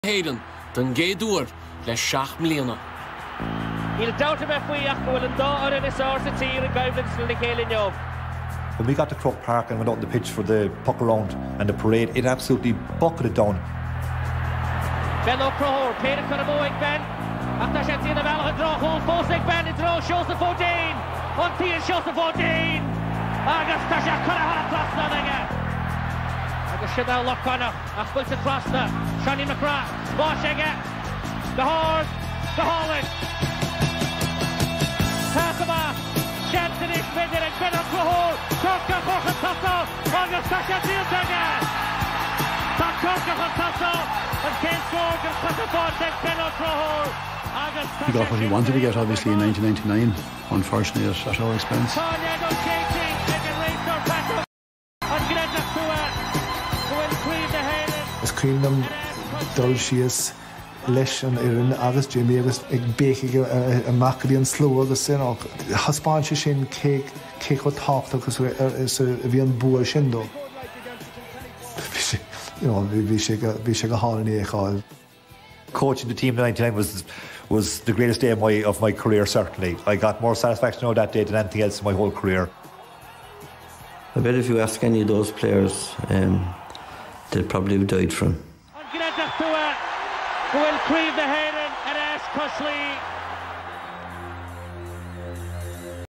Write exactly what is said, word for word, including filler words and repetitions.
Hayden, den géadúir le seach mbliana. He'll doubt him if we have to and daughter in his source of tea and guidance in the Kilkenny. When we got to Croke Park and went out on the pitch for the puck around and the parade, it absolutely bucketed down. Ben O'Crohor, paid a kind of mowing Ben. After she seen the ball, a draw hole, Fosig Ben, a draw, shows the fourteen. On T and shows the fourteen. Agus Tasha Connor across the again. Agus should now look on her. Achbults across the Shani McGrath. Bosch again. The horn. The Hurling. Takama. Jensen is midden and Ben O'Crohor. Cork and Cork and Tussle. Agus Tasha Fields again. Cork and Tussle. And Kane scored and put the ball then Ben O'Crohor. He got what he wanted to get, obviously, in nineteen ninety-nine. Unfortunately, at, at our expense. As Cream dul sias leis an irin agus Jimmy agus ag béich a macri an sló agus sin och haspáin se sin cé cé go tácht agus is a bhí an bua sin dó. Bhí sé go hálaí éáil. Coaching the team in ninety-nine was was the greatest day of my of my career. Certainly, I got more satisfaction out of that day than anything else in my whole career. I bet if you ask any of those players, um, they'll probably have died for him. Will Creed the Hayden and Ash Cushley.